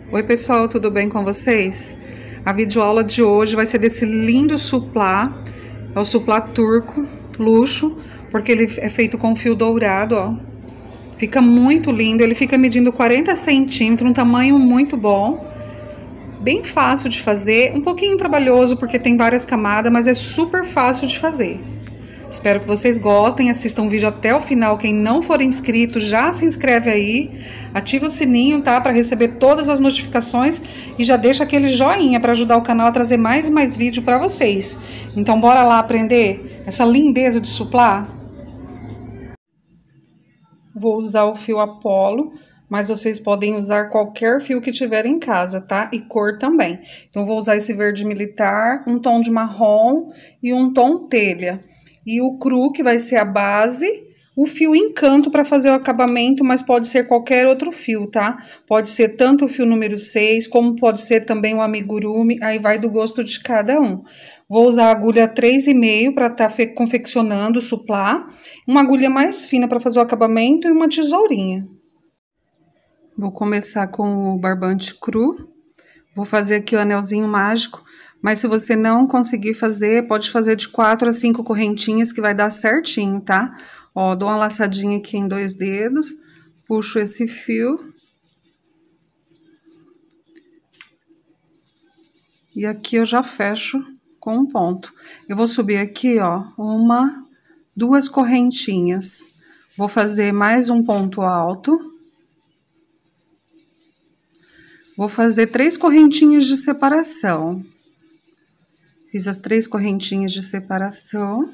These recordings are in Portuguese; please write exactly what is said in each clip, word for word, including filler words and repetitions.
Oi pessoal, tudo bem com vocês? A videoaula de hoje vai ser desse lindo suplá, é o suplá turco, luxo, porque ele é feito com fio dourado, ó. Fica muito lindo, ele fica medindo quarenta centímetros, um tamanho muito bom. Bem fácil de fazer, um pouquinho trabalhoso porque tem várias camadas, mas é super fácil de fazer. Espero que vocês gostem, assistam o vídeo até o final. Quem não for inscrito, já se inscreve aí, ativa o sininho, tá? Para receber todas as notificações e já deixa aquele joinha para ajudar o canal a trazer mais e mais vídeo para vocês. Então, bora lá aprender essa lindeza de suplá? Vou usar o fio Apollo, mas vocês podem usar qualquer fio que tiver em casa, tá? E cor também. Então, vou usar esse verde militar, um tom de marrom e um tom telha. E o cru, que vai ser a base, o fio encanto para fazer o acabamento, mas pode ser qualquer outro fio, tá? Pode ser tanto o fio número seis, como pode ser também o amigurumi, aí vai do gosto de cada um. Vou usar a agulha três e meio para estar tá confeccionando o suplá, uma agulha mais fina para fazer o acabamento e uma tesourinha. Vou começar com o barbante cru, vou fazer aqui o anelzinho mágico. Mas se você não conseguir fazer, pode fazer de quatro a cinco correntinhas que vai dar certinho, tá? Ó, dou uma laçadinha aqui em dois dedos, puxo esse fio. E aqui eu já fecho com um ponto. Eu vou subir aqui, ó, uma, duas correntinhas. Vou fazer mais um ponto alto. Vou fazer três correntinhas de separação. Fiz as três correntinhas de separação.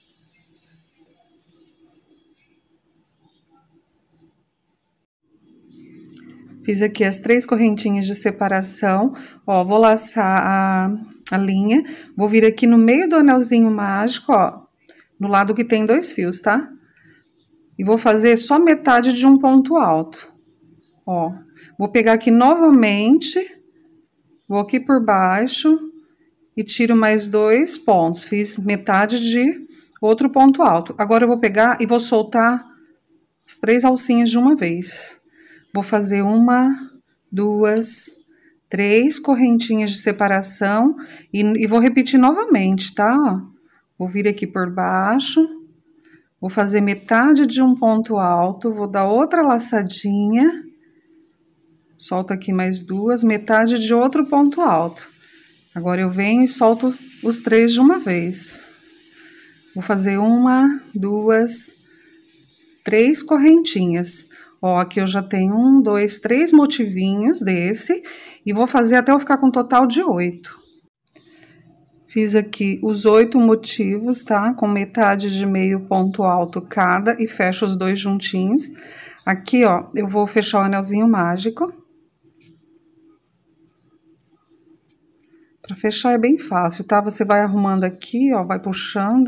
Fiz aqui as três correntinhas de separação. Ó, vou laçar a, a linha. Vou vir aqui no meio do anelzinho mágico, ó. No lado que tem dois fios, tá? E vou fazer só metade de um ponto alto. Ó, vou pegar aqui novamente. Vou aqui por baixo. E tiro mais dois pontos. Fiz metade de outro ponto alto. Agora eu vou pegar e vou soltar as três alcinhas de uma vez. Vou fazer uma, duas, três correntinhas de separação. E, e vou repetir novamente, tá? Vou vir aqui por baixo. Vou fazer metade de um ponto alto. Vou dar outra laçadinha. Solto aqui mais duas, metade de outro ponto alto. Agora, eu venho e solto os três de uma vez. Vou fazer uma, duas, três correntinhas. Ó, aqui eu já tenho um, dois, três motivinhos desse. E vou fazer até eu ficar com um total de oito. Fiz aqui os oito motivos, tá? Com metade de meio ponto alto cada e fecho os dois juntinhos. Aqui, ó, eu vou fechar o anelzinho mágico. Para fechar é bem fácil, tá? Você vai arrumando aqui, ó, vai puxando.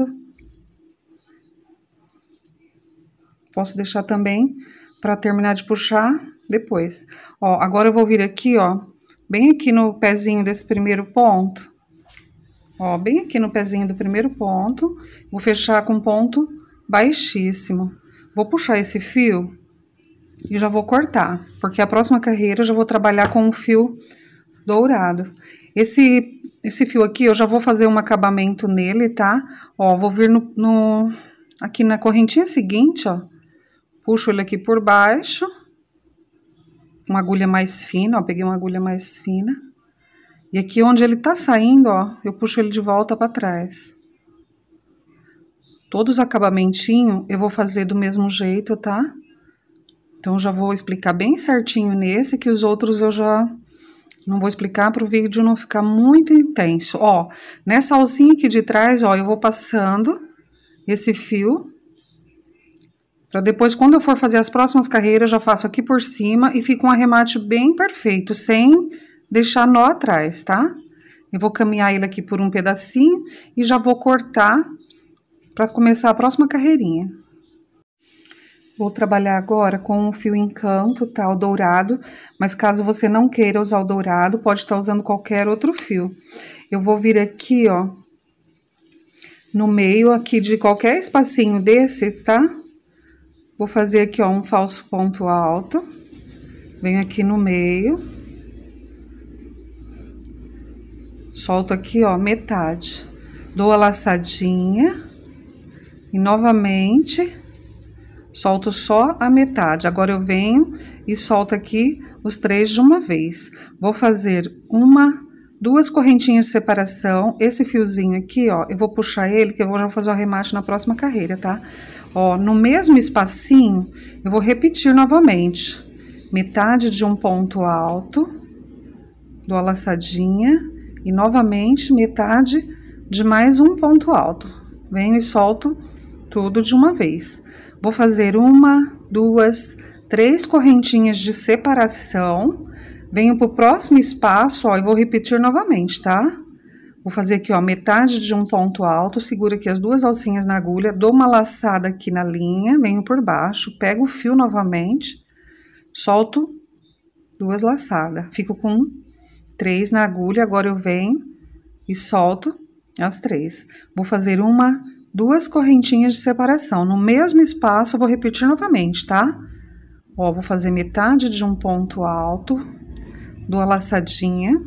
Posso deixar também para terminar de puxar depois. Ó, agora eu vou vir aqui, ó, bem aqui no pezinho desse primeiro ponto. Ó, bem aqui no pezinho do primeiro ponto. Vou fechar com ponto baixíssimo. Vou puxar esse fio e já vou cortar, porque a próxima carreira eu já vou trabalhar com um fio dourado. Esse, esse fio aqui, eu já vou fazer um acabamento nele, tá? Ó, vou vir no, no, aqui na correntinha seguinte, ó. Puxo ele aqui por baixo. Uma agulha mais fina, ó. Peguei uma agulha mais fina. E aqui onde ele tá saindo, ó, eu puxo ele de volta pra trás. Todos os acabamentinhos eu vou fazer do mesmo jeito, tá? Então, já vou explicar bem certinho nesse, que os outros eu já... não vou explicar para o vídeo não ficar muito intenso. Ó, nessa alcinha aqui de trás, ó, eu vou passando esse fio. Para depois, quando eu for fazer as próximas carreiras, eu já faço aqui por cima e fica um arremate bem perfeito, sem deixar nó atrás, tá? Eu vou caminhar ele aqui por um pedacinho e já vou cortar para começar a próxima carreirinha. Vou trabalhar agora com o fio encanto, tá? O dourado, mas caso você não queira usar o dourado, pode estar usando qualquer outro fio. Eu vou vir aqui, ó, no meio aqui de qualquer espacinho desse, tá? Vou fazer aqui, ó, um falso ponto alto. Venho aqui no meio. solto aqui, ó, metade, dou a laçadinha e novamente solto só a metade. Agora eu venho e solto aqui os três de uma vez. Vou fazer uma, duas correntinhas de separação. Esse fiozinho aqui, ó, eu vou puxar ele, que eu vou já fazer o arremate na próxima carreira, tá? Ó, no mesmo espacinho, eu vou repetir novamente. Metade de um ponto alto, dou a laçadinha e novamente metade de mais um ponto alto. Venho e solto tudo de uma vez. Vou fazer uma, duas, três correntinhas de separação. Venho pro próximo espaço, ó, e vou repetir novamente, tá? Vou fazer aqui, ó, metade de um ponto alto, seguro aqui as duas alcinhas na agulha, dou uma laçada aqui na linha, venho por baixo, pego o fio novamente, solto duas laçadas. Fico com três na agulha, agora eu venho e solto as três. Vou fazer uma, duas correntinhas de separação. No mesmo espaço, eu vou repetir novamente, tá? Ó, vou fazer metade de um ponto alto, dou a laçadinha.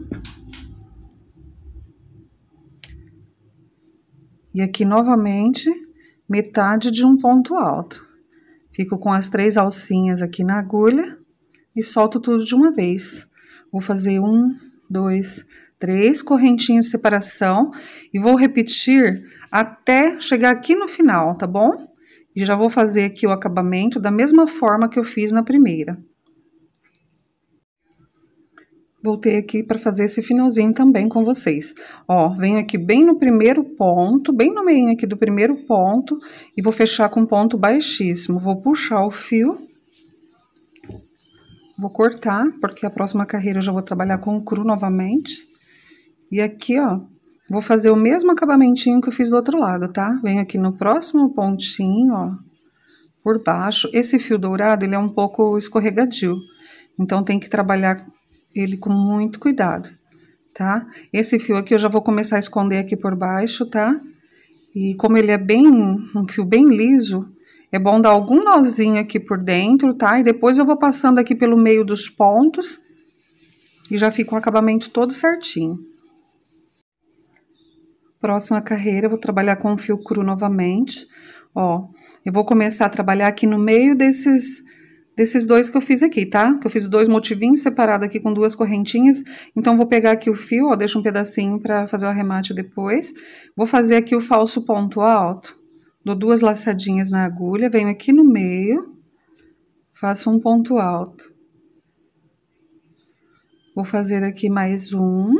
E aqui, novamente, metade de um ponto alto. Fico com as três alcinhas aqui na agulha e solto tudo de uma vez. Vou fazer um, dois, três correntinhas de separação e vou repetir até chegar aqui no final, tá bom? E já vou fazer aqui o acabamento da mesma forma que eu fiz na primeira. Voltei aqui para fazer esse finalzinho também com vocês. Ó, venho aqui bem no primeiro ponto, bem no meio aqui do primeiro ponto, e vou fechar com ponto baixíssimo. Vou puxar o fio, vou cortar, porque a próxima carreira eu já vou trabalhar com o cru novamente. E aqui, ó, vou fazer o mesmo acabamentinho que eu fiz do outro lado, tá? Venho aqui no próximo pontinho, ó, por baixo. Esse fio dourado, ele é um pouco escorregadio, então tem que trabalhar ele com muito cuidado, tá? Esse fio aqui eu já vou começar a esconder aqui por baixo, tá? E como ele é bem, um fio bem liso, é bom dar algum nozinho aqui por dentro, tá? E depois eu vou passando aqui pelo meio dos pontos e já fica um acabamento todo certinho. Próxima carreira, eu vou trabalhar com o fio cru novamente. Ó, eu vou começar a trabalhar aqui no meio desses... desses dois que eu fiz aqui, tá? Que eu fiz dois motivinhos separados aqui com duas correntinhas. Então, vou pegar aqui o fio, ó, deixo um pedacinho pra fazer o arremate depois. Vou fazer aqui o falso ponto alto. Dou duas laçadinhas na agulha, venho aqui no meio, faço um ponto alto. Vou fazer aqui mais um.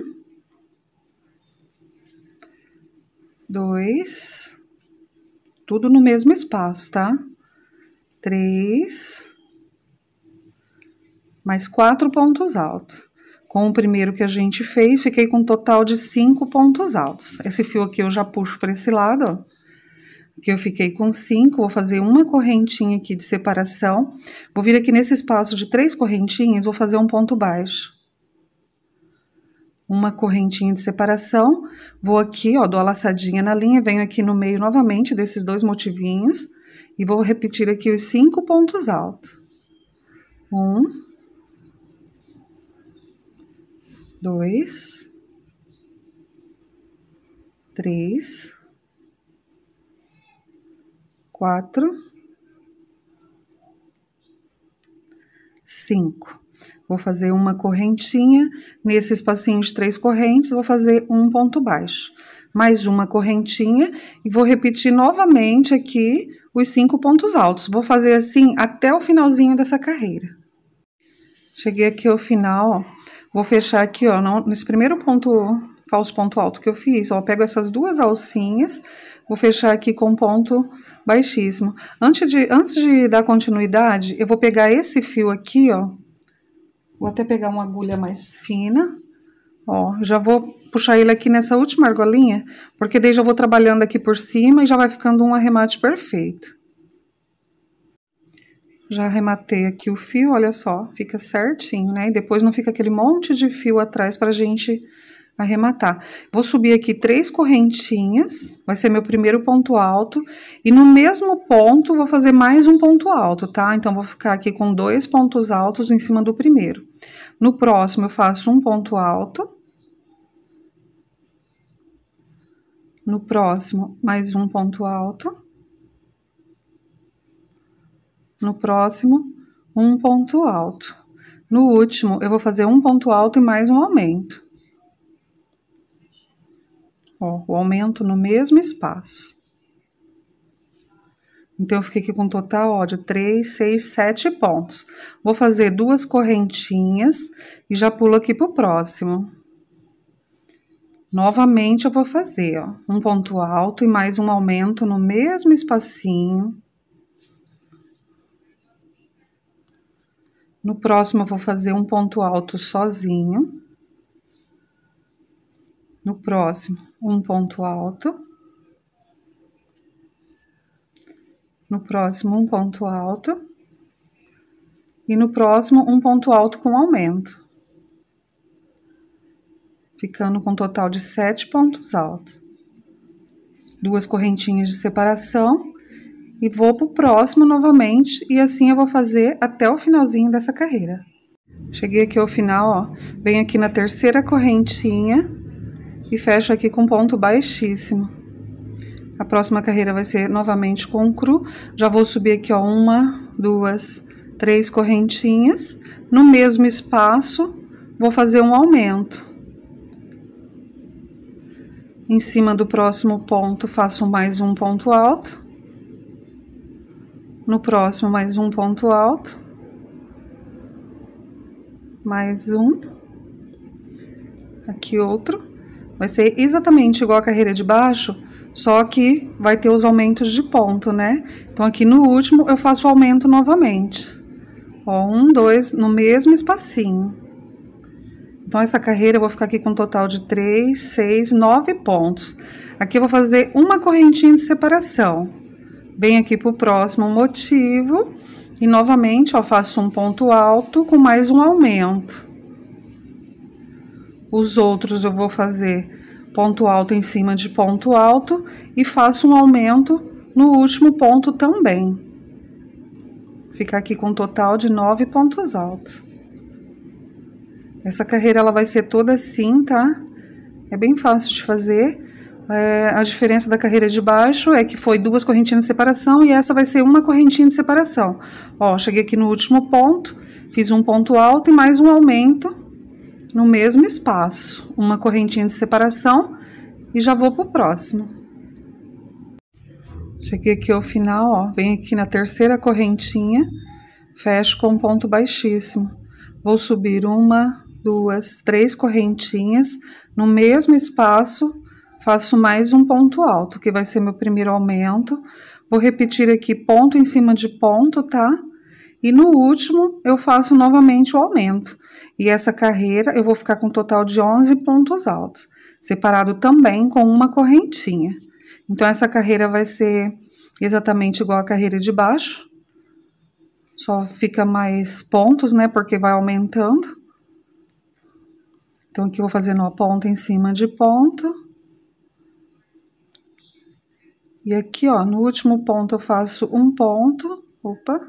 Dois. Tudo no mesmo espaço, tá? Três. Mais quatro pontos altos. Com o primeiro que a gente fez, fiquei com um total de cinco pontos altos. Esse fio aqui eu já puxo para esse lado, ó. Aqui eu fiquei com cinco, vou fazer uma correntinha aqui de separação. Vou vir aqui nesse espaço de três correntinhas, vou fazer um ponto baixo. Uma correntinha de separação. Vou aqui, ó, dou a laçadinha na linha, venho aqui no meio novamente desses dois motivinhos. E vou repetir aqui os cinco pontos altos. Um. Dois, três, quatro, cinco. Vou fazer uma correntinha nesse espacinho de três correntes, vou fazer um ponto baixo. Mais uma correntinha e vou repetir novamente aqui os cinco pontos altos. Vou fazer assim até o finalzinho dessa carreira. Cheguei aqui ao final, ó. Vou fechar aqui, ó, no, nesse primeiro ponto, falso ponto alto que eu fiz, ó, pego essas duas alcinhas, vou fechar aqui com ponto baixíssimo. Antes de, antes de dar continuidade, eu vou pegar esse fio aqui, ó, vou até pegar uma agulha mais fina, ó, já vou puxar ele aqui nessa última argolinha, porque daí já vou trabalhando aqui por cima e já vai ficando um arremate perfeito. Já arrematei aqui o fio, olha só, fica certinho, né? E depois não fica aquele monte de fio atrás pra gente arrematar. Vou subir aqui três correntinhas, vai ser meu primeiro ponto alto. E no mesmo ponto, vou fazer mais um ponto alto, tá? Então, vou ficar aqui com dois pontos altos em cima do primeiro. No próximo, eu faço um ponto alto. No próximo, mais um ponto alto. No próximo, um ponto alto. No último, eu vou fazer um ponto alto e mais um aumento. Ó, o aumento no mesmo espaço. Então, eu fiquei aqui com um total, ó, de três, seis, sete pontos. Vou fazer duas correntinhas e já pulo aqui pro próximo. Novamente, eu vou fazer, ó, um ponto alto e mais um aumento no mesmo espacinho. No próximo, eu vou fazer um ponto alto sozinho. No próximo, um ponto alto. No próximo, um ponto alto. E no próximo, um ponto alto com aumento. Ficando com um total de sete pontos altos. Duas correntinhas de separação. E vou pro próximo novamente, e assim eu vou fazer até o finalzinho dessa carreira. Cheguei aqui ao final, ó, venho aqui na terceira correntinha e fecho aqui com ponto baixíssimo. A próxima carreira vai ser novamente com cru, já vou subir aqui, ó, uma, duas, três correntinhas, no mesmo espaço, vou fazer um aumento. Em cima do próximo ponto, faço mais um ponto alto. No próximo, mais um ponto alto. Mais um. Aqui outro. Vai ser exatamente igual a carreira de baixo, só que vai ter os aumentos de ponto, né? Então, aqui no último, eu faço o aumento novamente. Ó, um, dois, no mesmo espacinho. Então, essa carreira eu vou ficar aqui com um total de três, seis, nove pontos. Aqui eu vou fazer uma correntinha de separação. Venho aqui pro próximo motivo e novamente, ó, faço um ponto alto com mais um aumento. Os outros eu vou fazer ponto alto em cima de ponto alto e faço um aumento no último ponto também. Ficar aqui com um total de nove pontos altos. Essa carreira ela vai ser toda assim, tá? É bem fácil de fazer. É, a diferença da carreira de baixo é que foi duas correntinhas de separação e essa vai ser uma correntinha de separação. Ó, cheguei aqui no último ponto, fiz um ponto alto e mais um aumento no mesmo espaço. Uma correntinha de separação e já vou pro próximo. Cheguei aqui ao final, ó, venho aqui na terceira correntinha, fecho com um ponto baixíssimo. Vou subir uma, duas, três correntinhas no mesmo espaço. Faço mais um ponto alto, que vai ser meu primeiro aumento. Vou repetir aqui ponto em cima de ponto, tá? E no último, eu faço novamente o aumento. E essa carreira, eu vou ficar com um total de onze pontos altos. Separado também com uma correntinha. Então, essa carreira vai ser exatamente igual a carreira de baixo. Só fica mais pontos, né? Porque vai aumentando. Então, aqui eu vou fazendo uma ponta em cima de ponto. E aqui, ó, no último ponto eu faço um ponto, opa.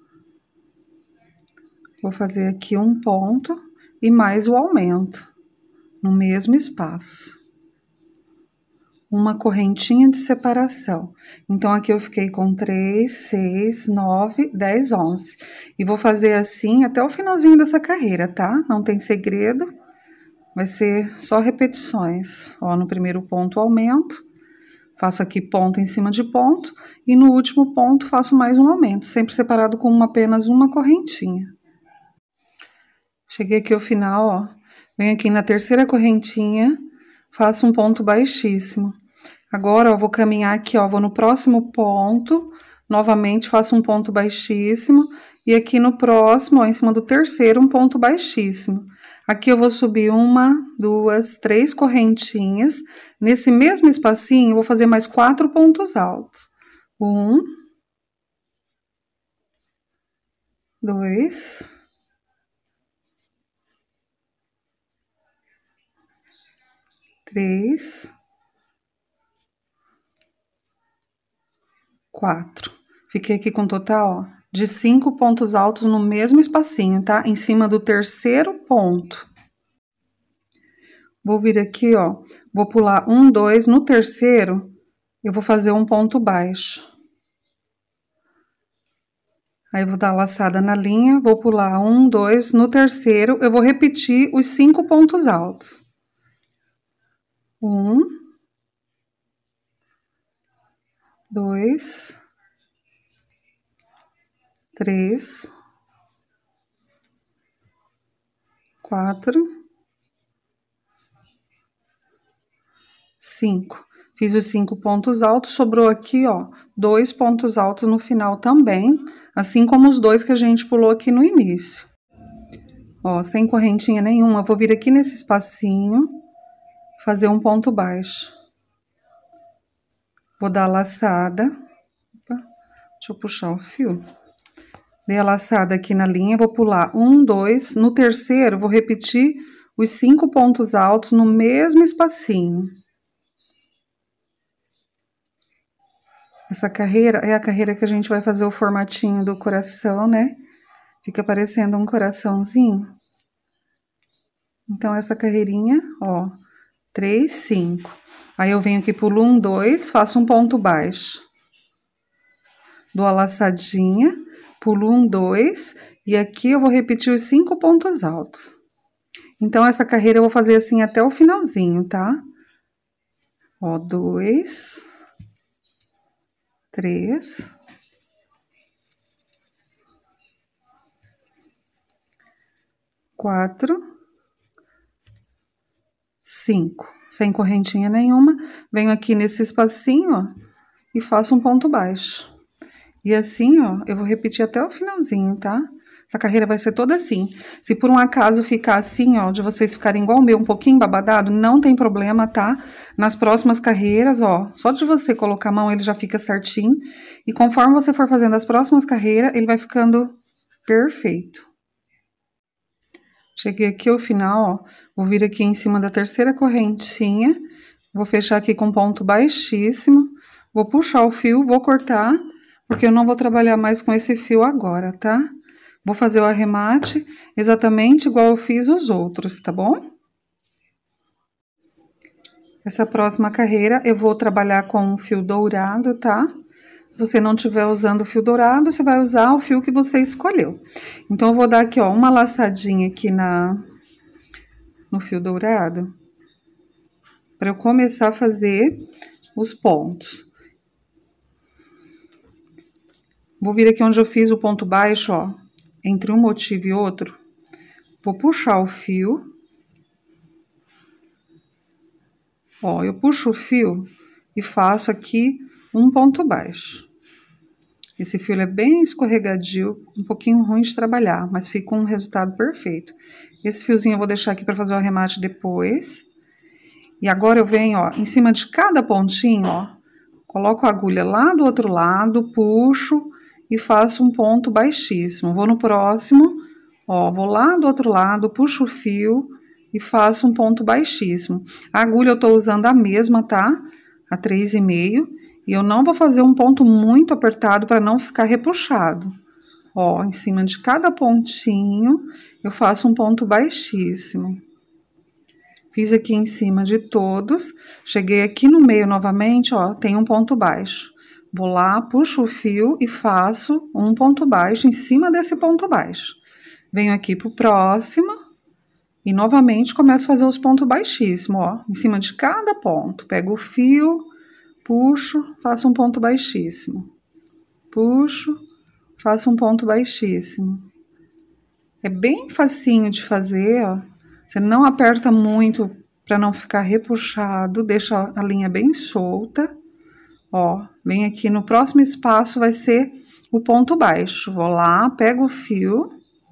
Vou fazer aqui um ponto e mais o aumento, no mesmo espaço. Uma correntinha de separação. Então, aqui eu fiquei com três, seis, nove, dez, onze. E vou fazer assim até o finalzinho dessa carreira, tá? Não tem segredo. Vai ser só repetições. Ó, no primeiro ponto, aumento. Faço aqui ponto em cima de ponto e no último ponto faço mais um aumento, sempre separado com uma, apenas uma correntinha. Cheguei aqui ao final, ó, venho aqui na terceira correntinha, faço um ponto baixíssimo. Agora, ó, vou caminhar aqui, ó, vou no próximo ponto, novamente faço um ponto baixíssimo e aqui no próximo, ó, em cima do terceiro, um ponto baixíssimo. Aqui eu vou subir uma, duas, três correntinhas. Nesse mesmo espacinho, eu vou fazer mais quatro pontos altos. Um. Dois. Três. Quatro. Fiquei aqui com um total, ó, de cinco pontos altos no mesmo espacinho, tá? Em cima do terceiro ponto. Vou vir aqui, ó, vou pular um, dois, no terceiro, eu vou fazer um ponto baixo. Aí, eu vou dar a laçada na linha, vou pular um, dois, no terceiro, eu vou repetir os cinco pontos altos. Um, dois, três, quatro, cinco. Fiz os cinco pontos altos, sobrou aqui, ó, dois pontos altos no final também, assim como os dois que a gente pulou aqui no início. Ó, sem correntinha nenhuma, eu vou vir aqui nesse espacinho, fazer um ponto baixo. Vou dar a laçada. Opa, deixa eu puxar o fio. Dei a laçada aqui na linha, vou pular um, dois, no terceiro, vou repetir os cinco pontos altos no mesmo espacinho. Essa carreira é a carreira que a gente vai fazer o formatinho do coração, né? Fica parecendo um coraçãozinho. Então, essa carreirinha, ó, três, cinco. Aí, eu venho aqui, pulo um, dois, faço um ponto baixo. Dou a laçadinha, pulo um, dois, e aqui eu vou repetir os cinco pontos altos. Então, essa carreira eu vou fazer assim até o finalzinho, tá? Ó, dois... Três, quatro, cinco. Sem correntinha nenhuma, venho aqui nesse espacinho, ó, e faço um ponto baixo. E assim, ó, eu vou repetir até o finalzinho, tá? Essa carreira vai ser toda assim. Se por um acaso ficar assim, ó, de vocês ficarem igual o meu, um pouquinho babadado, não tem problema, tá? Nas próximas carreiras, ó, só de você colocar a mão, ele já fica certinho. E conforme você for fazendo as próximas carreiras, ele vai ficando perfeito. Cheguei aqui ao final, ó, vou vir aqui em cima da terceira correntinha, vou fechar aqui com ponto baixíssimo, vou puxar o fio, vou cortar, porque eu não vou trabalhar mais com esse fio agora, tá? Vou fazer o arremate exatamente igual eu fiz os outros, tá bom? Essa próxima carreira eu vou trabalhar com um fio dourado, tá? Se você não estiver usando o fio dourado, você vai usar o fio que você escolheu. Então, eu vou dar aqui, ó, uma laçadinha aqui na, no fio dourado, para eu começar a fazer os pontos. Vou vir aqui onde eu fiz o ponto baixo, ó, entre um motivo e outro, vou puxar o fio. Ó, eu puxo o fio e faço aqui um ponto baixo. Esse fio é bem escorregadio, um pouquinho ruim de trabalhar, mas fica um resultado perfeito. Esse fiozinho eu vou deixar aqui para fazer o arremate depois. E agora eu venho, ó, em cima de cada pontinho, ó, coloco a agulha lá do outro lado, puxo e faço um ponto baixíssimo. Vou no próximo, ó, vou lá do outro lado, puxo o fio e faço um ponto baixíssimo. A agulha eu tô usando a mesma, tá? A três e meio. E eu não vou fazer um ponto muito apertado para não ficar repuxado. Ó, em cima de cada pontinho, eu faço um ponto baixíssimo. Fiz aqui em cima de todos. Cheguei aqui no meio novamente, ó, tem um ponto baixo. Vou lá, puxo o fio e faço um ponto baixo em cima desse ponto baixo. Venho aqui pro próximo e novamente começo a fazer os pontos baixíssimos, ó, em cima de cada ponto. Pego o fio, puxo, faço um ponto baixíssimo. Puxo, faço um ponto baixíssimo. É bem facinho de fazer, ó. Você não aperta muito para não ficar repuxado, deixa a linha bem solta. Ó, vem aqui no próximo espaço, vai ser o ponto baixo. Vou lá, pego o fio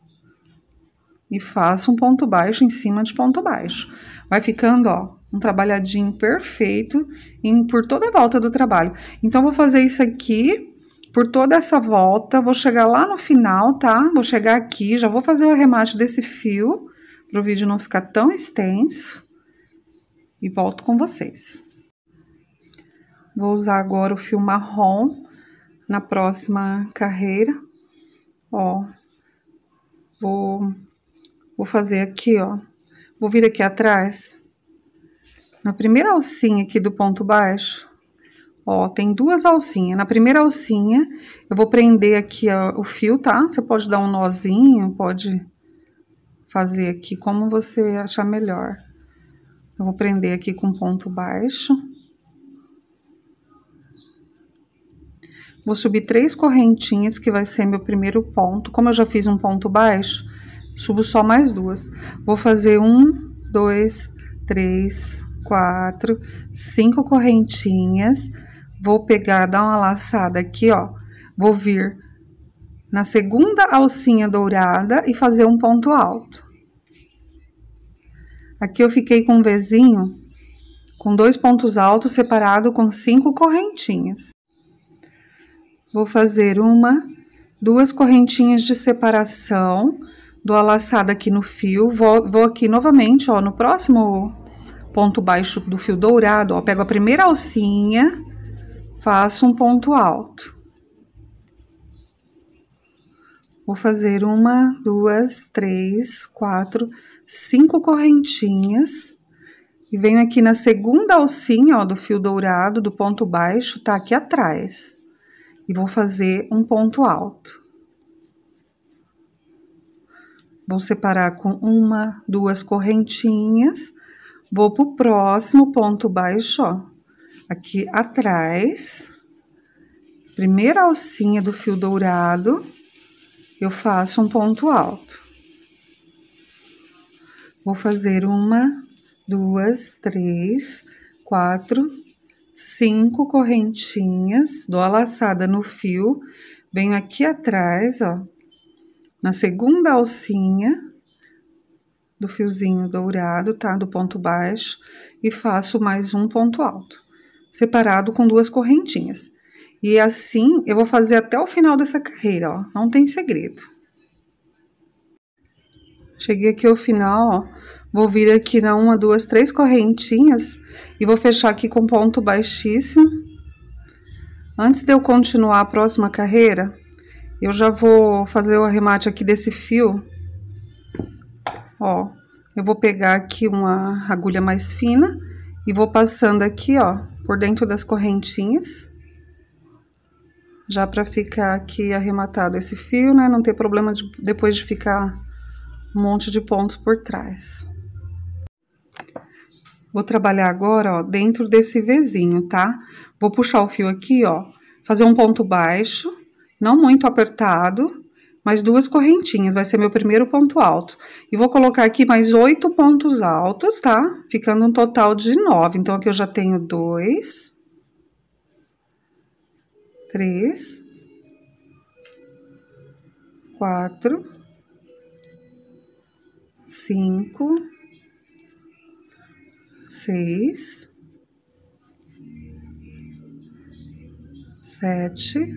e faço um ponto baixo em cima de ponto baixo. Vai ficando, ó, um trabalhadinho perfeito em, por toda a volta do trabalho. Então, vou fazer isso aqui por toda essa volta, vou chegar lá no final, tá? Vou chegar aqui, já vou fazer o arremate desse fio, para o vídeo não ficar tão extenso. E volto com vocês. Vou usar agora o fio marrom na próxima carreira. Ó, vou, vou fazer aqui, ó. Vou vir aqui atrás Na primeira alcinha aqui do ponto baixo, ó, tem duas alcinhas. Na primeira alcinha, eu vou prender aqui ó, o fio, tá? Você pode dar um nozinho, pode fazer aqui como você achar melhor. Eu vou prender aqui com ponto baixo. Vou subir três correntinhas, que vai ser meu primeiro ponto. Como eu já fiz um ponto baixo, subo só mais duas. Vou fazer um, dois, três, quatro, cinco correntinhas. Vou pegar, dar uma laçada aqui, ó. Vou vir na segunda alcinha dourada e fazer um ponto alto. Aqui eu fiquei com um Vzinho, com dois pontos altos separado com cinco correntinhas. Vou fazer uma, duas correntinhas de separação, dou a laçada aqui no fio, vou, vou aqui novamente, ó, no próximo ponto baixo do fio dourado, ó, pego a primeira alcinha, faço um ponto alto. Vou fazer uma, duas, três, quatro, cinco correntinhas. E venho aqui na segunda alcinha, ó, do fio dourado, do ponto baixo, tá aqui atrás. E vou fazer um ponto alto. Vou separar com uma, duas correntinhas. Vou pro próximo ponto baixo, ó, aqui atrás. Primeira alcinha do fio dourado, eu faço um ponto alto. Vou fazer uma, duas, três, quatro, cinco correntinhas, dou a laçada no fio, venho aqui atrás, ó, na segunda alcinha do fiozinho dourado, tá? Do ponto baixo, e faço mais um ponto alto, separado com duas correntinhas. E assim, eu vou fazer até o final dessa carreira, ó, não tem segredo. Cheguei aqui ao final, ó, vou vir aqui na uma, duas, três correntinhas e vou fechar aqui com ponto baixíssimo. Antes de eu continuar a próxima carreira, eu já vou fazer o arremate aqui desse fio. Ó, eu vou pegar aqui uma agulha mais fina e vou passando aqui, ó, por dentro das correntinhas. Já pra ficar aqui arrematado esse fio, né? Não ter problema de, depois de ficar um monte de ponto por trás. Vou trabalhar agora, ó, dentro desse Vzinho, tá? Vou puxar o fio aqui, ó, fazer um ponto baixo, não muito apertado, mais duas correntinhas, vai ser meu primeiro ponto alto. E vou colocar aqui mais oito pontos altos, tá? Ficando um total de nove. Então, aqui eu já tenho dois, três, quatro, cinco, seis, sete,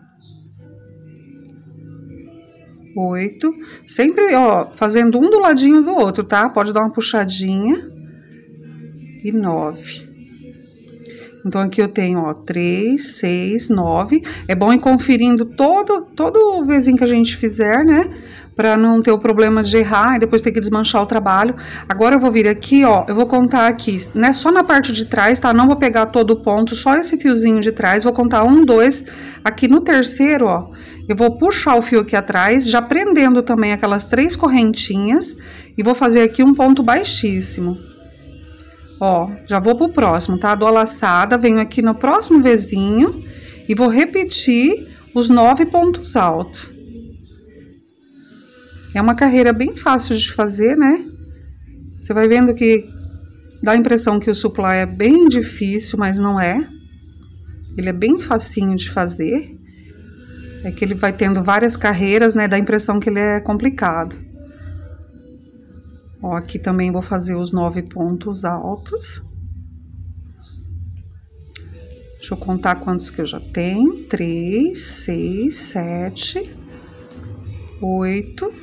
oito, sempre, ó, fazendo um do ladinho do outro, tá? Pode dar uma puxadinha. E nove. Então, aqui eu tenho, ó, três, seis, nove. É bom ir conferindo todo, todo o Vzinho que a gente fizer, né? Pra não ter o problema de errar e depois ter que desmanchar o trabalho. Agora, eu vou vir aqui, ó, eu vou contar aqui, né? Só na parte de trás, tá? Não vou pegar todo o ponto, só esse fiozinho de trás. Vou contar um, dois. Aqui no terceiro, ó, eu vou puxar o fio aqui atrás, já prendendo também aquelas três correntinhas. E vou fazer aqui um ponto baixíssimo. Ó, já vou pro próximo, tá? Dou a laçada, venho aqui no próximo Vzinho e vou repetir os nove pontos altos. É uma carreira bem fácil de fazer, né? Você vai vendo que dá a impressão que o supply é bem difícil, mas não é. Ele é bem facinho de fazer. É que ele vai tendo várias carreiras, né? Dá a impressão que ele é complicado. Ó, aqui também vou fazer os nove pontos altos. Deixa eu contar quantos que eu já tenho. Três, seis, sete, oito,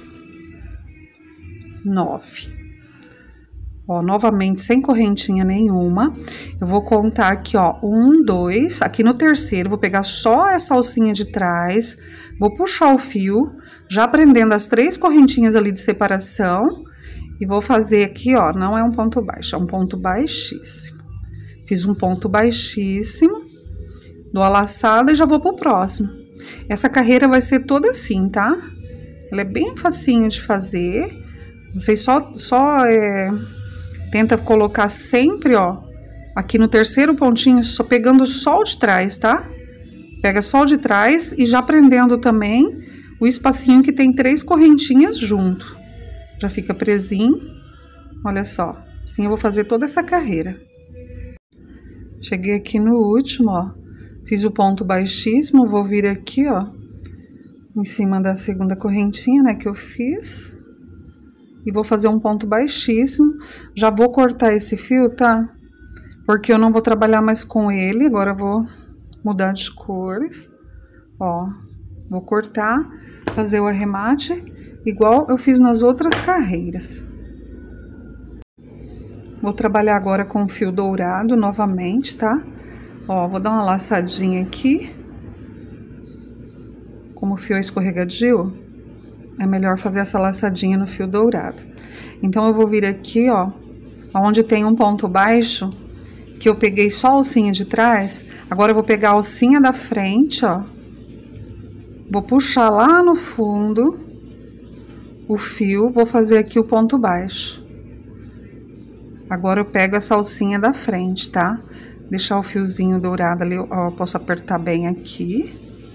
nove. Ó, novamente, sem correntinha nenhuma. Eu vou contar aqui, ó, um, dois. Aqui no terceiro, vou pegar só essa alcinha de trás. Vou puxar o fio, já prendendo as três correntinhas ali de separação. E vou fazer aqui, ó, não é um ponto baixo, é um ponto baixíssimo. Fiz um ponto baixíssimo, dou a laçada e já vou pro próximo. Essa carreira vai ser toda assim, tá? Ela é bem facinho de fazer. Vocês só, só é, tenta colocar sempre, ó, aqui no terceiro pontinho, só pegando só o de trás, tá? Pega só o de trás e já prendendo também o espacinho que tem três correntinhas junto. Já fica presinho. Olha só. Assim eu vou fazer toda essa carreira. Cheguei aqui no último, ó. Fiz o ponto baixíssimo, vou vir aqui, ó, em cima da segunda correntinha, né, que eu fiz. E vou fazer um ponto baixíssimo. Já vou cortar esse fio, tá? Porque eu não vou trabalhar mais com ele. Agora eu vou mudar de cores. Ó, vou cortar, fazer o arremate, igual eu fiz nas outras carreiras. Vou trabalhar agora com fio dourado novamente, tá? Ó, vou dar uma laçadinha aqui. Como o fio é escorregadio, é melhor fazer essa laçadinha no fio dourado. Então, eu vou vir aqui, ó, onde tem um ponto baixo, que eu peguei só a alcinha de trás. Agora, eu vou pegar a alcinha da frente, ó. Vou puxar lá no fundo o fio, vou fazer aqui o ponto baixo. Agora eu pego essa alcinha da frente, tá? Deixar o fiozinho dourado ali, ó, eu posso apertar bem aqui.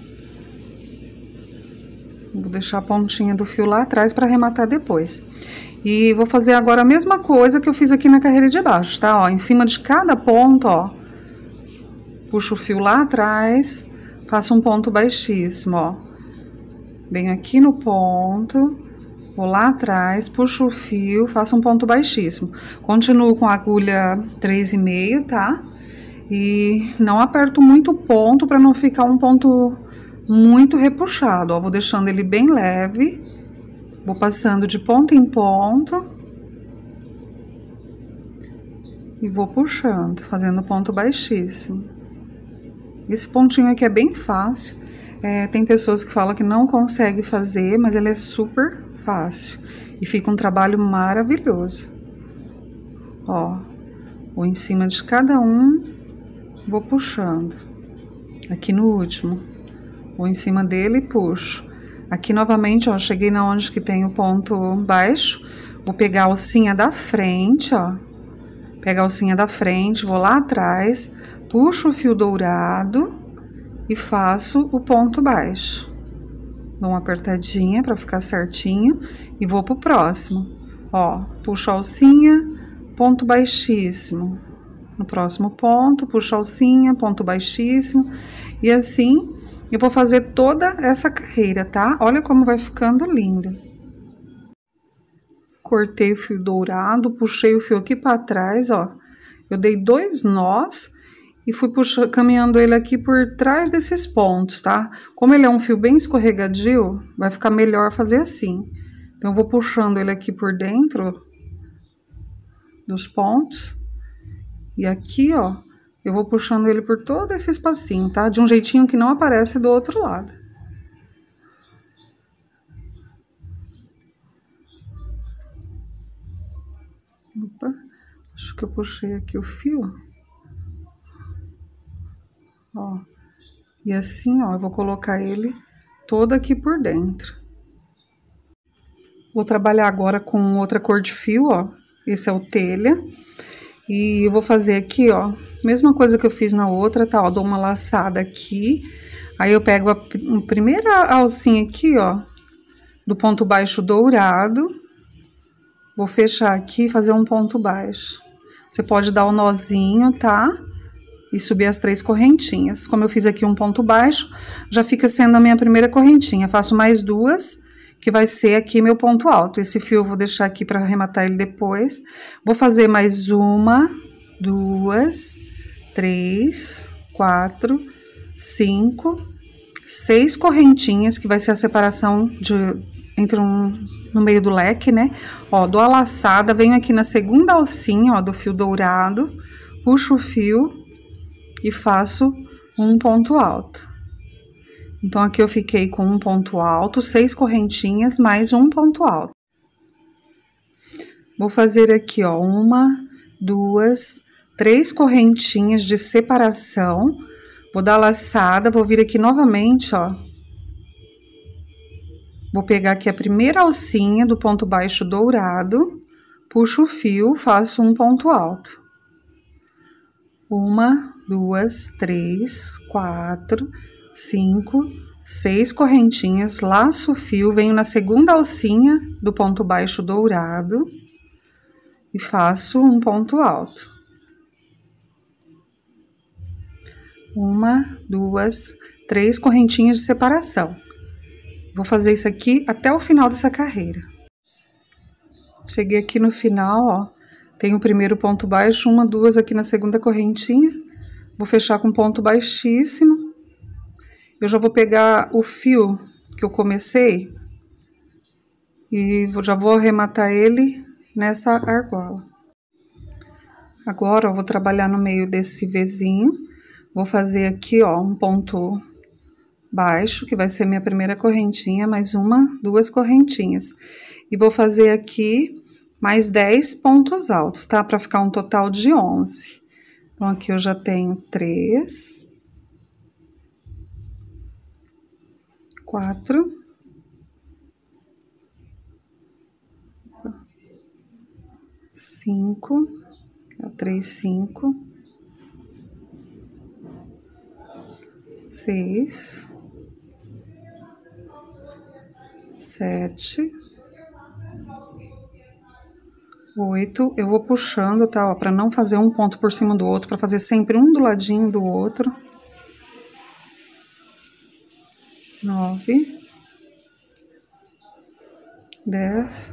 Vou deixar a pontinha do fio lá atrás para arrematar depois. E vou fazer agora a mesma coisa que eu fiz aqui na carreira de baixo, tá? Ó, em cima de cada ponto, ó, puxo o fio lá atrás, faço um ponto baixíssimo, ó. Venho aqui no ponto, vou lá atrás, puxo o fio, faço um ponto baixíssimo. Continuo com a agulha três e meio, tá? E não aperto muito o ponto para não ficar um ponto muito repuxado, ó. Vou deixando ele bem leve, vou passando de ponto em ponto e vou puxando, fazendo ponto baixíssimo. Esse pontinho aqui é bem fácil. É, tem pessoas que falam que não consegue fazer, mas ele é super fácil e fica um trabalho maravilhoso. Ó, vou em cima de cada um, vou puxando. Aqui no último, vou em cima dele e puxo. Aqui novamente, ó, cheguei na onde que tem o ponto baixo, vou pegar a alcinha da frente, ó. Pega a alcinha da frente, vou lá atrás, puxo o fio dourado e faço o ponto baixo. Dou uma apertadinha para ficar certinho e vou pro próximo. Ó, puxo a alcinha, ponto baixíssimo. No próximo ponto, puxo a alcinha, ponto baixíssimo. E assim, eu vou fazer toda essa carreira, tá? Olha como vai ficando lindo. Cortei o fio dourado, puxei o fio aqui para trás, ó. Eu dei dois nós e fui puxando, caminhando ele aqui por trás desses pontos, tá? Como ele é um fio bem escorregadio, vai ficar melhor fazer assim. Então, eu vou puxando ele aqui por dentro dos pontos. E aqui, ó, eu vou puxando ele por todo esse espacinho, tá? De um jeitinho que não aparece do outro lado. Opa, acho que eu puxei aqui o fio. Ó, e assim, ó, eu vou colocar ele todo aqui por dentro. Vou trabalhar agora com outra cor de fio, ó. Esse é o telha. E eu vou fazer aqui, ó, mesma coisa que eu fiz na outra, tá? Ó, dou uma laçada aqui. Aí eu pego a, a primeira alcinha aqui, ó, do ponto baixo dourado. Vou fechar aqui e fazer um ponto baixo. Você pode dar um nozinho, tá? E subir as três correntinhas. Como eu fiz aqui um ponto baixo, já fica sendo a minha primeira correntinha. Faço mais duas, que vai ser aqui meu ponto alto. Esse fio eu vou deixar aqui para arrematar ele depois. Vou fazer mais uma, duas, três, quatro, cinco, seis correntinhas, que vai ser a separação de, entre um, no meio do leque, né? Ó, dou a laçada, venho aqui na segunda alcinha, ó, do fio dourado, puxo o fio e faço um ponto alto. Então, aqui eu fiquei com um ponto alto, seis correntinhas, mais um ponto alto. Vou fazer aqui, ó, uma, duas, três correntinhas de separação. Vou dar laçada, vou vir aqui novamente, ó. Vou pegar aqui a primeira alcinha do ponto baixo dourado, puxo o fio, faço um ponto alto. Uma, duas, três, quatro, cinco, seis correntinhas, laço o fio, venho na segunda alcinha do ponto baixo dourado e faço um ponto alto. Uma, duas, três correntinhas de separação. Vou fazer isso aqui até o final dessa carreira. Cheguei aqui no final, ó, tenho o primeiro ponto baixo, uma, duas aqui na segunda correntinha. Vou fechar com ponto baixíssimo. Eu já vou pegar o fio que eu comecei e já vou arrematar ele nessa argola. Agora, eu vou trabalhar no meio desse Vzinho. Vou fazer aqui, ó, um ponto baixo, que vai ser minha primeira correntinha, mais uma, duas correntinhas. E vou fazer aqui mais dez pontos altos, tá? Pra ficar um total de onze. Então, aqui eu já tenho três, quatro, cinco, três, cinco, seis, sete, oito. Eu vou puxando, tá? Ó, pra não fazer um ponto por cima do outro, pra fazer sempre um do ladinho do outro. Nove, dez,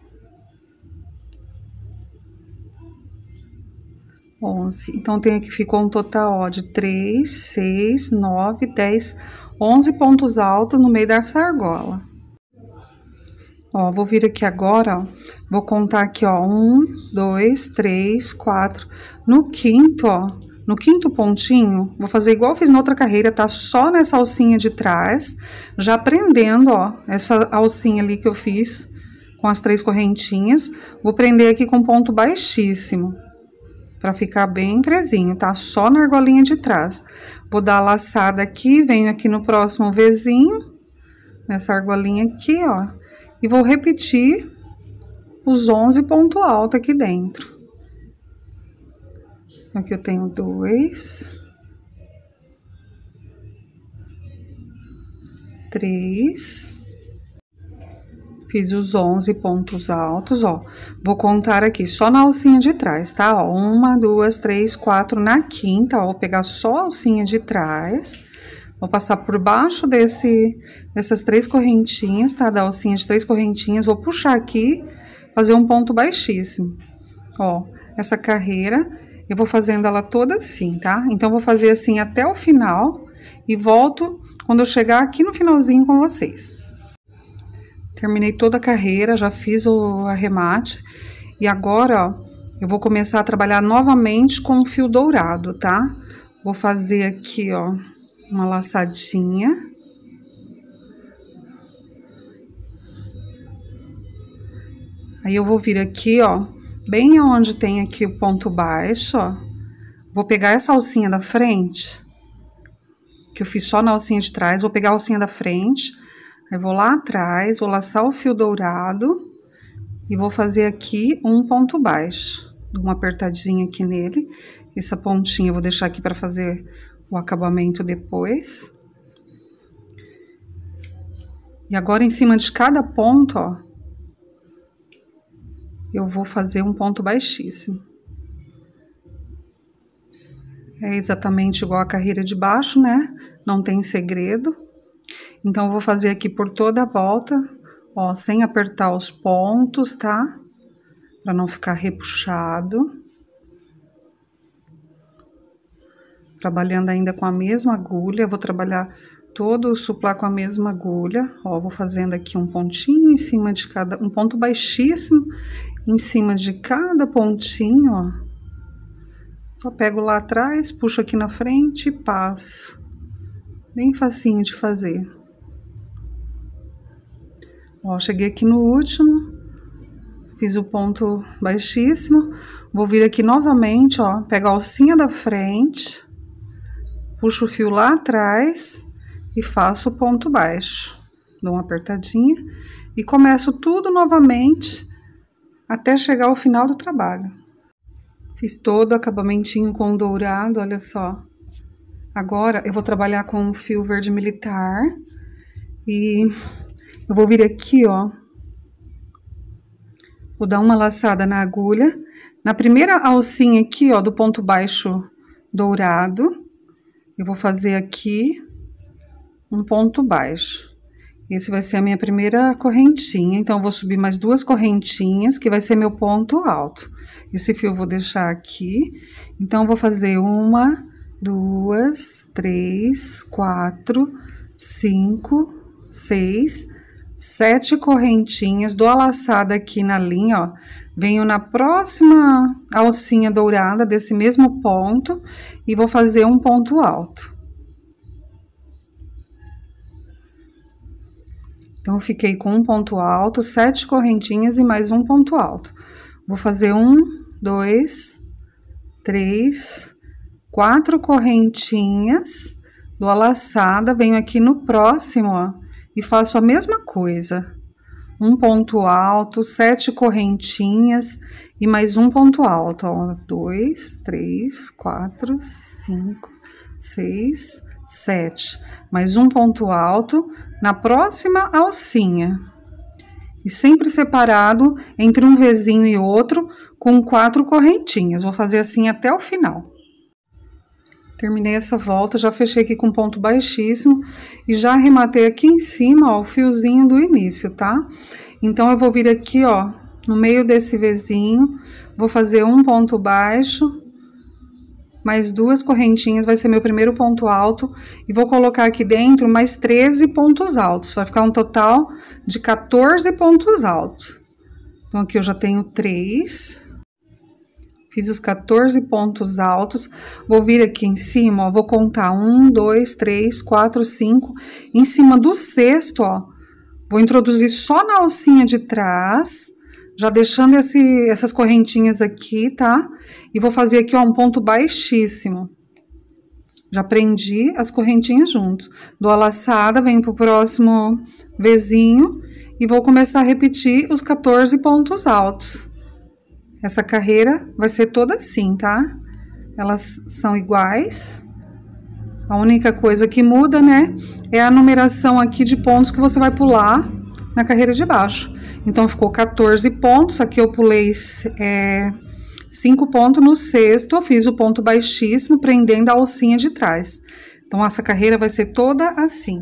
onze. Então, tem aqui, ficou um total, ó, de três, seis, nove, dez, onze pontos altos no meio dessa argola. Ó, vou vir aqui agora, ó, vou contar aqui, ó, um, dois, três, quatro. No quinto, ó, no quinto pontinho, vou fazer igual eu fiz na outra carreira, tá? Só nessa alcinha de trás, já prendendo, ó, essa alcinha ali que eu fiz com as três correntinhas. Vou prender aqui com ponto baixíssimo, pra ficar bem presinho, tá? Só na argolinha de trás. Vou dar a laçada aqui, venho aqui no próximo Vzinho, nessa argolinha aqui, ó, e vou repetir os onze pontos altos aqui dentro. Aqui eu tenho dois, três, fiz os onze pontos altos, ó. Vou contar aqui só na alcinha de trás, tá? Ó, uma, duas, três, quatro, na quinta, ó, vou pegar só a alcinha de trás, vou passar por baixo desse, dessas três correntinhas, tá? Da alcinha de três correntinhas, vou puxar aqui, fazer um ponto baixíssimo. Ó, essa carreira, eu vou fazendo ela toda assim, tá? Então, vou fazer assim até o final e volto quando eu chegar aqui no finalzinho com vocês. Terminei toda a carreira, já fiz o arremate. E agora, ó, eu vou começar a trabalhar novamente com o fio dourado, tá? Vou fazer aqui, ó, uma laçadinha. Aí, eu vou vir aqui, ó, bem aonde tem aqui o ponto baixo, ó. Vou pegar essa alcinha da frente, que eu fiz só na alcinha de trás, vou pegar a alcinha da frente, aí vou lá atrás, vou laçar o fio dourado e vou fazer aqui um ponto baixo. Dou uma apertadinha aqui nele. Essa pontinha eu vou deixar aqui para fazer o acabamento depois. E agora, em cima de cada ponto, ó, eu vou fazer um ponto baixíssimo. É exatamente igual a carreira de baixo, né? Não tem segredo. Então, eu vou fazer aqui por toda a volta, ó, sem apertar os pontos, tá? Pra não ficar repuxado. Trabalhando ainda com a mesma agulha, vou trabalhar todo o suplá com a mesma agulha. Ó, vou fazendo aqui um pontinho em cima de cada, um ponto baixíssimo em cima de cada pontinho, ó. Só pego lá atrás, puxo aqui na frente e passo. Bem facinho de fazer. Ó, cheguei aqui no último, fiz o ponto baixíssimo, vou vir aqui novamente, ó, pego a alcinha da frente, puxo o fio lá atrás e faço o ponto baixo. Dou uma apertadinha e começo tudo novamente até chegar ao final do trabalho. Fiz todo o acabamentinho com dourado, olha só. Agora eu vou trabalhar com o fio verde militar e eu vou vir aqui, ó. Vou dar uma laçada na agulha. Na primeira alcinha aqui, ó, do ponto baixo dourado, eu vou fazer aqui um ponto baixo. Esse vai ser a minha primeira correntinha, então eu vou subir mais duas correntinhas, que vai ser meu ponto alto. Esse fio eu vou deixar aqui, então eu vou fazer uma, duas, três, quatro, cinco, seis, sete correntinhas, dou a laçada aqui na linha, ó, venho na próxima alcinha dourada desse mesmo ponto e vou fazer um ponto alto. Então, eu fiquei com um ponto alto, sete correntinhas e mais um ponto alto. Vou fazer um, dois, três, quatro correntinhas, dou a laçada, venho aqui no próximo, ó, e faço a mesma coisa. Um ponto alto, sete correntinhas e mais um ponto alto, ó. Dois, três, quatro, cinco, seis, sete. Mais um ponto alto na próxima alcinha. E sempre separado entre um vezinho e outro com quatro correntinhas. Vou fazer assim até o final. Terminei essa volta, já fechei aqui com ponto baixíssimo e já arrematei aqui em cima, ó, o fiozinho do início, tá? Então, eu vou vir aqui, ó, no meio desse vezinho, vou fazer um ponto baixo, mais duas correntinhas, vai ser meu primeiro ponto alto, e vou colocar aqui dentro mais treze pontos altos, vai ficar um total de quatorze pontos altos. Então, aqui eu já tenho três... Fiz os quatorze pontos altos, vou vir aqui em cima, ó, vou contar um, dois, três, quatro, cinco, em cima do sexto, ó, vou introduzir só na alcinha de trás, já deixando esse, essas correntinhas aqui, tá? E vou fazer aqui, ó, um ponto baixíssimo. Já prendi as correntinhas junto. Dou a laçada, venho pro próximo vezinho e vou começar a repetir os quatorze pontos altos. Essa carreira vai ser toda assim, tá? Elas são iguais. A única coisa que muda, né, é a numeração aqui de pontos que você vai pular na carreira de baixo. Então, ficou quatorze pontos. Aqui eu pulei é, cinco pontos no sexto. Eu fiz o ponto baixíssimo, prendendo a alcinha de trás. Então, essa carreira vai ser toda assim.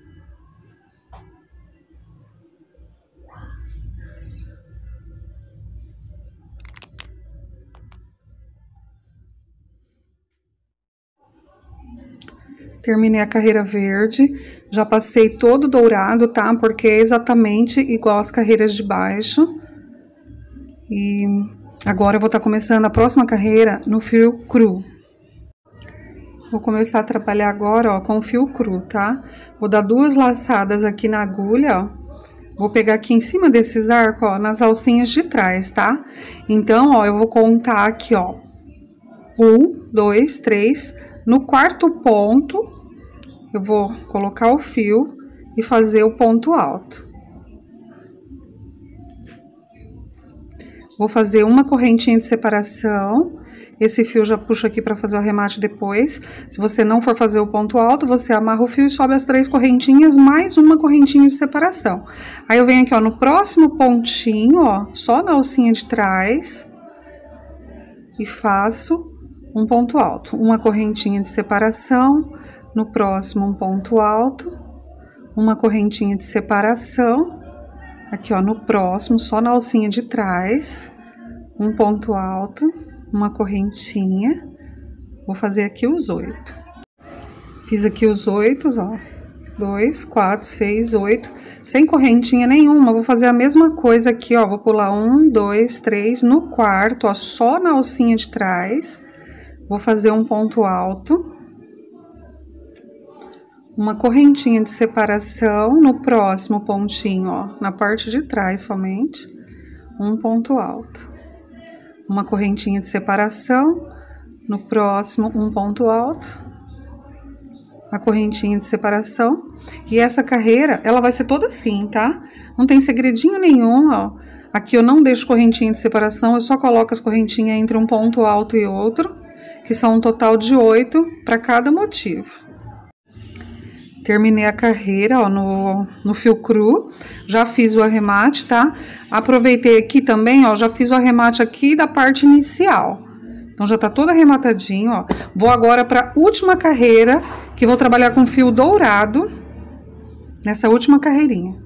Terminei a carreira verde, já passei todo dourado, tá? Porque é exatamente igual às carreiras de baixo. E agora eu vou estar começando a próxima carreira no fio cru. Vou começar a trabalhar agora, ó, com o fio cru, tá? Vou dar duas laçadas aqui na agulha, ó. Vou pegar aqui em cima desses arcos, ó, nas alcinhas de trás, tá? Então, ó, eu vou contar aqui, ó. Um, dois, três. No quarto ponto, eu vou colocar o fio e fazer o ponto alto. Vou fazer uma correntinha de separação. Esse fio já puxa aqui para fazer o arremate depois. Se você não for fazer o ponto alto, você amarra o fio e sobe as três correntinhas, mais uma correntinha de separação. Aí, eu venho aqui, ó, no próximo pontinho, ó, só na alcinha de trás, e faço um ponto alto. Uma correntinha de separação, no próximo um ponto alto, uma correntinha de separação, aqui, ó, no próximo, só na alcinha de trás, um ponto alto, uma correntinha, vou fazer aqui os oito. Fiz aqui os oito, ó, dois, quatro, seis, oito, sem correntinha nenhuma. Vou fazer a mesma coisa aqui, ó, vou pular um, dois, três, no quarto, ó, só na alcinha de trás, vou fazer um ponto alto, uma correntinha de separação no próximo pontinho, ó, na parte de trás somente, um ponto alto. Uma correntinha de separação, no próximo um ponto alto, a correntinha de separação. E essa carreira, ela vai ser toda assim, tá? Não tem segredinho nenhum, ó. Aqui eu não deixo correntinha de separação, eu só coloco as correntinhas entre um ponto alto e outro, que são um total de oito para cada motivo. Terminei a carreira, ó, no, no fio cru, já fiz o arremate, tá? Aproveitei aqui também, ó, já fiz o arremate aqui da parte inicial. Então, já tá todo arrematadinho, ó. Vou agora pra última carreira, que vou trabalhar com fio dourado, nessa última carreirinha.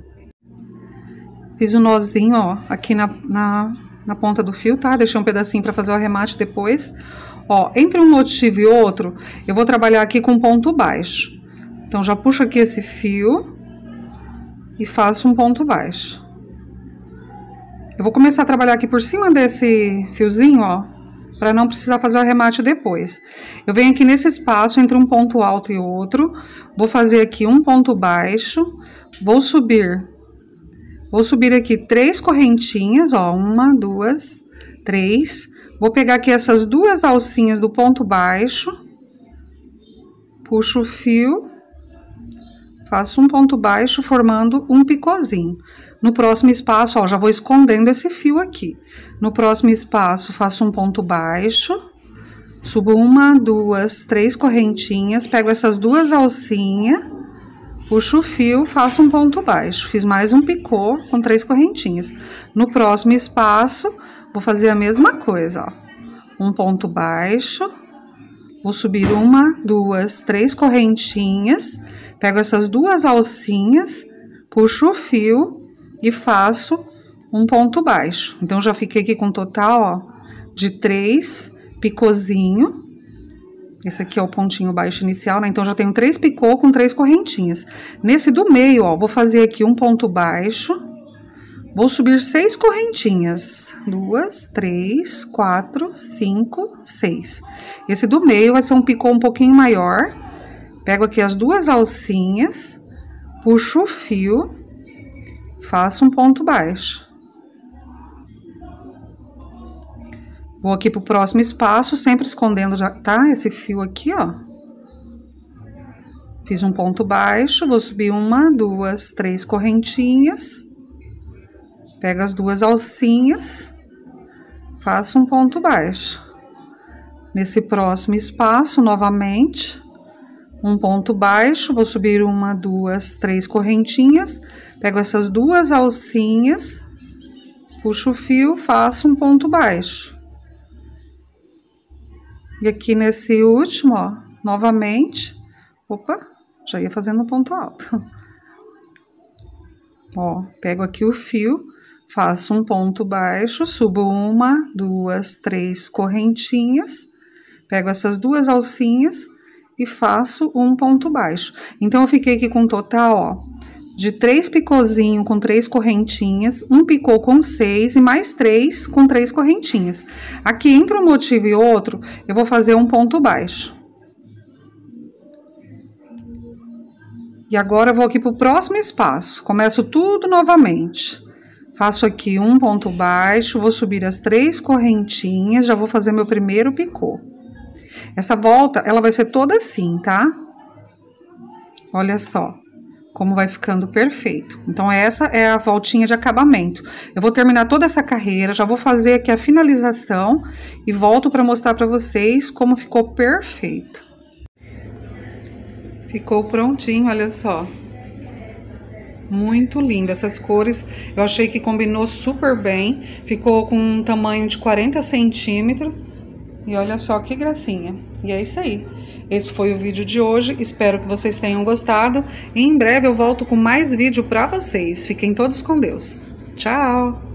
Fiz um nozinho, ó, aqui na, na, na ponta do fio, tá? Deixei um pedacinho pra fazer o arremate depois. Ó, entre um motivo e outro, eu vou trabalhar aqui com ponto baixo. Então, já puxo aqui esse fio e faço um ponto baixo. Eu vou começar a trabalhar aqui por cima desse fiozinho, ó, para não precisar fazer o arremate depois. Eu venho aqui nesse espaço entre um ponto alto e outro, vou fazer aqui um ponto baixo, vou subir, vou subir aqui três correntinhas, ó, uma, duas, três. Vou pegar aqui essas duas alcinhas do ponto baixo, puxo o fio, faço um ponto baixo formando um picôzinho. No próximo espaço, ó, já vou escondendo esse fio aqui. No próximo espaço, faço um ponto baixo, subo uma, duas, três correntinhas, pego essas duas alcinhas, puxo o fio, faço um ponto baixo. Fiz mais um picô com três correntinhas. No próximo espaço, vou fazer a mesma coisa, ó. Um ponto baixo, vou subir uma, duas, três correntinhas, pego essas duas alcinhas, puxo o fio e faço um ponto baixo. Então, já fiquei aqui com um total, ó, de três picôzinho. Esse aqui é o pontinho baixo inicial, né? Então, já tenho três picô com três correntinhas. Nesse do meio, ó, vou fazer aqui um ponto baixo. Vou subir seis correntinhas. Duas, três, quatro, cinco, seis. Esse do meio vai ser um picô um pouquinho maior. Pego aqui as duas alcinhas, puxo o fio, faço um ponto baixo. Vou aqui pro próximo espaço, sempre escondendo já, tá? Esse fio aqui, ó. Fiz um ponto baixo, vou subir uma, duas, três correntinhas. Pego as duas alcinhas, faço um ponto baixo. Nesse próximo espaço, novamente, um ponto baixo, vou subir uma, duas, três correntinhas, pego essas duas alcinhas, puxo o fio, faço um ponto baixo. E aqui nesse último, ó, novamente, opa, já ia fazendo um ponto alto. Ó, pego aqui o fio, faço um ponto baixo, subo uma, duas, três correntinhas, pego essas duas alcinhas e faço um ponto baixo. Então, eu fiquei aqui com um total, ó, de três picôzinhos com três correntinhas, um picô com seis e mais três com três correntinhas. Aqui, entre um motivo e outro, eu vou fazer um ponto baixo. E agora, eu vou aqui pro próximo espaço. Começo tudo novamente. Faço aqui um ponto baixo, vou subir as três correntinhas, já vou fazer meu primeiro picô. Essa volta, ela vai ser toda assim, tá? Olha só como vai ficando perfeito. Então, essa é a voltinha de acabamento. Eu vou terminar toda essa carreira, já vou fazer aqui a finalização e volto para mostrar para vocês como ficou perfeito. Ficou prontinho, olha só. Muito lindo, essas cores eu achei que combinou super bem. Ficou com um tamanho de quarenta centímetros. E olha só que gracinha. E é isso aí. Esse foi o vídeo de hoje. Espero que vocês tenham gostado. E em breve eu volto com mais vídeo pra vocês. Fiquem todos com Deus. Tchau!